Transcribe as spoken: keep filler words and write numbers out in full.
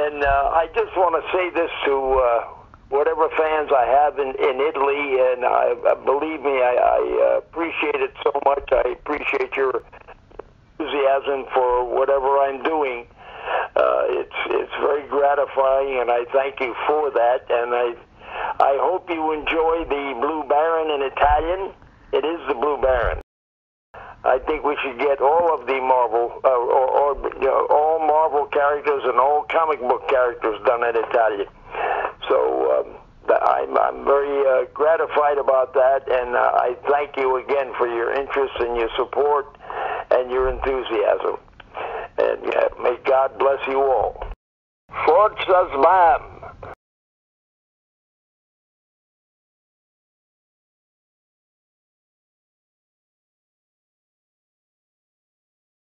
And uh, I just want to say this to uh, whatever fans I have in, in Italy, and I, uh, believe me, I, I uh, appreciate it so much. I appreciate your enthusiasm for whatever I'm doing. Uh, it's it's very gratifying, and I thank you for that. And I I hope you enjoy the Blue Baron in Italian. It is the Blue Baron. I think we should get all of the Marvel, uh, or, or you know, all Marvel characters and all comic book characters done in Italian. So um, I'm, I'm very uh, gratified about that, and uh, I thank you again for your interest and your support and your enthusiasm. And uh, may God bless you all. Forza Sbam!